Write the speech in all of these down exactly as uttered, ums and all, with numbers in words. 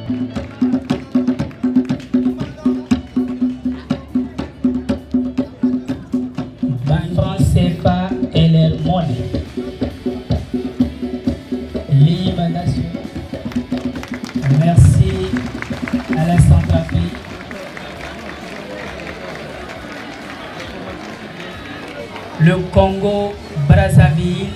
Banque C F A et leur monnaie. L'hymne national. Merci à la Centrafrique. Le Congo, Brazzaville.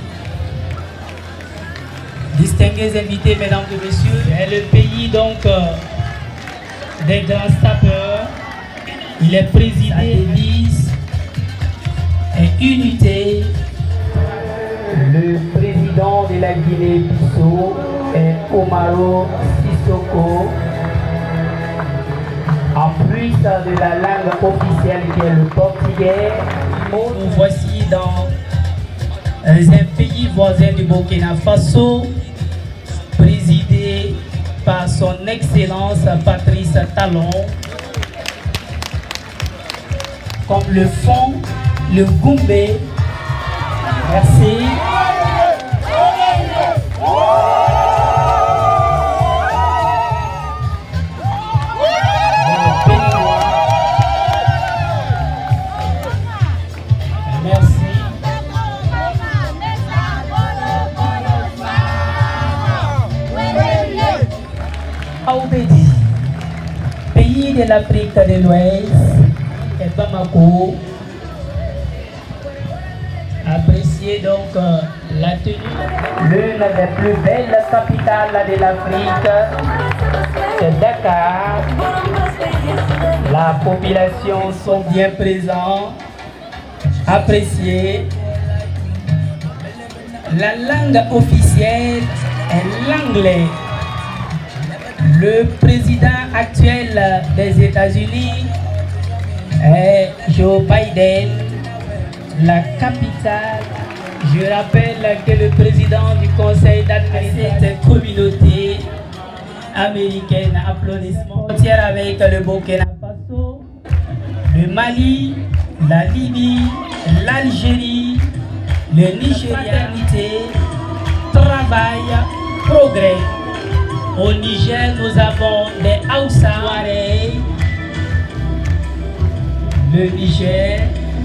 Distingués invités, mesdames et messieurs, c'est le pays donc euh, des grands sapeurs. Il est présidé la devise et unité. Le président de la Guinée-Bissau est Umaro Sissoko. En plus de la langue officielle qui est le portugais, nous voici dans un pays voisin du Burkina Faso, présidé par son Excellence Patrice Talon, comme le font le Goumbé. Merci. Aoubédi, pays de l'Afrique de l'Ouest, et Bamako, appréciez donc euh, la tenue. L'une des plus belles capitales de l'Afrique, c'est Dakar. La population sont bien présents, appréciez. La langue officielle est l'anglais. Le président actuel des États-Unis est Joe Biden. La capitale, je rappelle que le président du conseil d'administration de cette communauté américaine, applaudissements, frontière avec le Burkina Faso, le Mali, la Libye, l'Algérie, le Nigeria, travail, progrès. Au Niger, nous avons les Hausa, le Niger,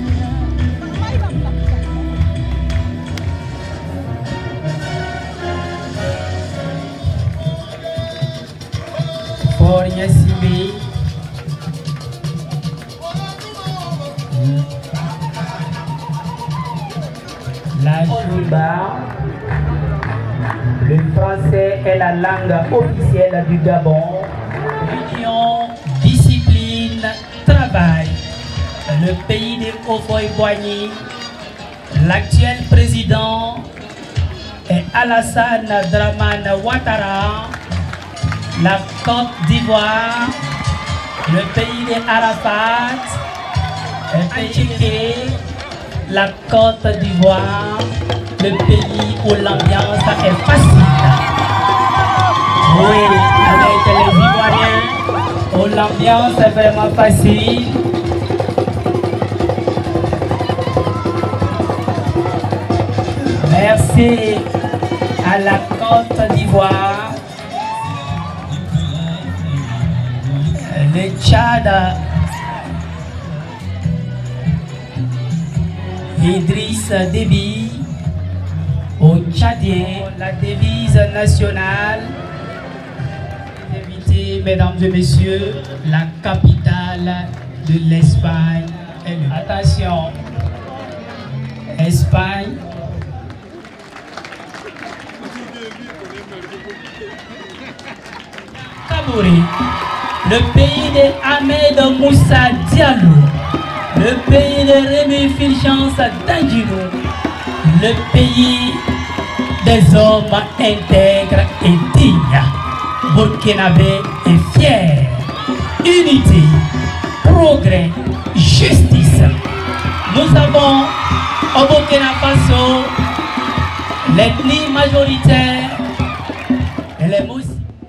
Fort Yassibé, la Jouba. Le français est la langue officielle du Gabon. Union, discipline, travail. Le pays des Houphouët-Boigny. L'actuel président est Alassane Dramane Ouattara. La Côte d'Ivoire. Le pays des Arafat. Tchéké. La Côte d'Ivoire. Le pays où l'ambiance est facile. Oui, avec les Ivoiriens, où l'ambiance est vraiment facile. Merci à la Côte d'Ivoire, le Tchad, Idriss Déby. Au Tchadien, la devise nationale. Invité, mesdames et messieurs, la capitale de l'Espagne. Attention, Espagne. Kabouri, le pays de Ahmed Moussa Diallo, le pays de Rémi Fulgence Dandjinou, le pays des hommes intègres et dignes. Burkinabé est fier. Unité, progrès, justice. Nous avons au Burkina Faso l'ethnie majoritaire et les Moussi.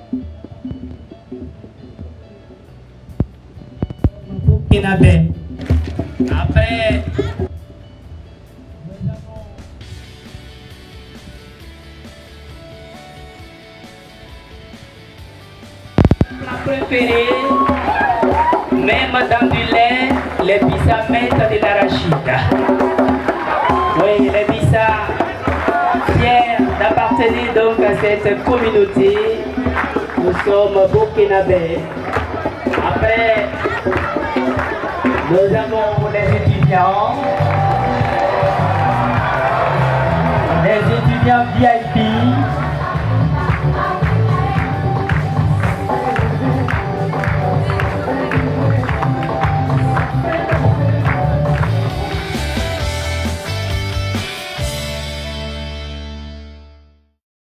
Burkinabé. Après, préférée, même dans du lait, les Bissa mettent de l'arachide. Oui, les Bissa, fiers d'appartenir donc à cette communauté, nous sommes burkinabés. Après, nous avons les étudiants, les étudiants V I P.